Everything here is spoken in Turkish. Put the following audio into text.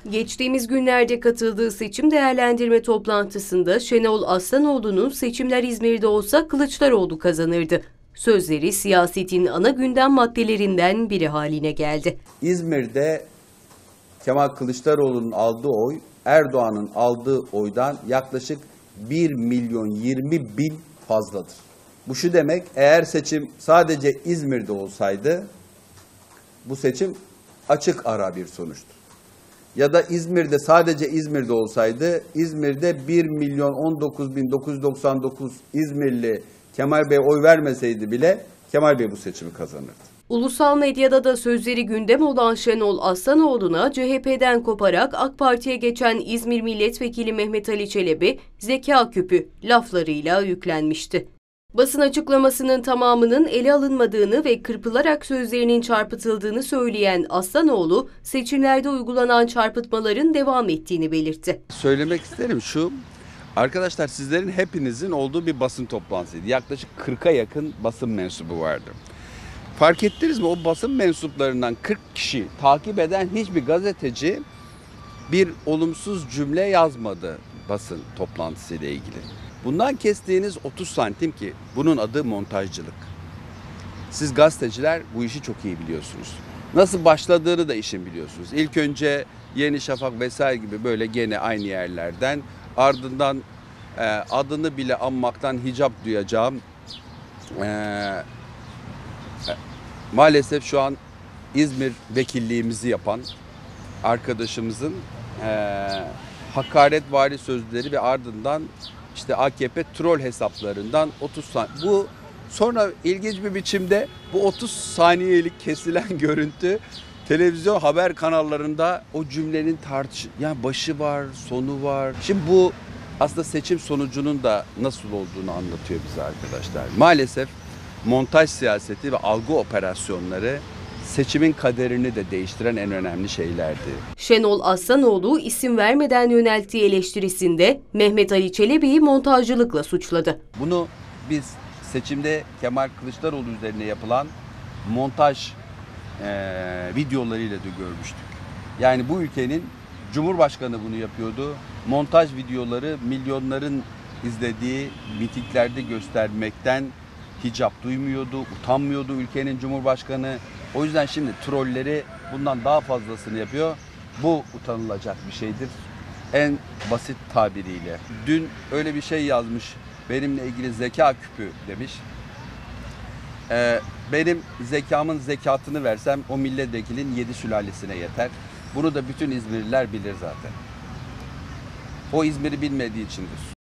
Geçtiğimiz günlerde katıldığı seçim değerlendirme toplantısında Şenol Aslanoğlu'nun "seçimler İzmir'de olsa Kılıçdaroğlu kazanırdı" sözleri siyasetin ana gündem maddelerinden biri haline geldi. İzmir'de Kemal Kılıçdaroğlu'nun aldığı oy, Erdoğan'ın aldığı oydan yaklaşık 1.020.000 fazladır. Bu şu demek, eğer seçim sadece İzmir'de olsaydı, bu seçim açık ara bir sonuçtur. Ya da İzmir'de sadece İzmir'de olsaydı, İzmir'de 1.019.999 İzmirli Kemal Bey oy vermeseydi bile Kemal Bey bu seçimi kazanırdı. Ulusal medyada da sözleri gündem olan Şenol Aslanoğlu'na CHP'den koparak AK Parti'ye geçen İzmir Milletvekili Mehmet Ali Çelebi zeka küpü laflarıyla yüklenmişti. Basın açıklamasının tamamının ele alınmadığını ve kırpılarak sözlerinin çarpıtıldığını söyleyen Aslanoğlu, seçimlerde uygulanan çarpıtmaların devam ettiğini belirtti. Söylemek isterim şu, arkadaşlar sizlerin hepinizin olduğu bir basın toplantısıydı. Yaklaşık 40'a yakın basın mensubu vardı. Fark ettiniz mi, o basın mensuplarından 40 kişi takip eden hiçbir gazeteci bir olumsuz cümle yazmadı basın toplantısıyla ilgili. Bundan kestiğiniz 30 santim ki bunun adı montajcılık. Siz gazeteciler bu işi çok iyi biliyorsunuz. Nasıl başladığını da işin biliyorsunuz. İlk önce Yeni Şafak vesaire gibi böyle gene aynı yerlerden, ardından adını bile anmaktan hicap duyacağım. Maalesef şu an İzmir vekilliğimizi yapan arkadaşımızın hakaretvari sözleri ve ardından işte AKP troll hesaplarından 30 saniye. Bu sonra ilginç bir biçimde bu 30 saniyelik kesilen görüntü televizyon haber kanallarında o cümlenin yani başı var, sonu var. Şimdi bu aslında seçim sonucunun da nasıl olduğunu anlatıyor bize arkadaşlar. Maalesef montaj siyaseti ve algı operasyonları seçimin kaderini de değiştiren en önemli şeylerdi. Şenol Aslanoğlu isim vermeden yönelttiği eleştirisinde Mehmet Ali Çelebi'yi montajcılıkla suçladı. Bunu biz seçimde Kemal Kılıçdaroğlu üzerine yapılan montaj videolarıyla da görmüştük. Yani bu ülkenin Cumhurbaşkanı bunu yapıyordu. Montaj videoları milyonların izlediği mitinglerde göstermekten hicap duymuyordu, utanmıyordu ülkenin Cumhurbaşkanı. O yüzden şimdi trolleri bundan daha fazlasını yapıyor. Bu utanılacak bir şeydir. En basit tabiriyle. Dün öyle bir şey yazmış. Benimle ilgili zeka küpü demiş. Benim zekamın zekatını versem o milletvekilinin 7 sülalesine yeter. Bunu da bütün İzmirliler bilir zaten. O İzmir'i bilmediği içindir.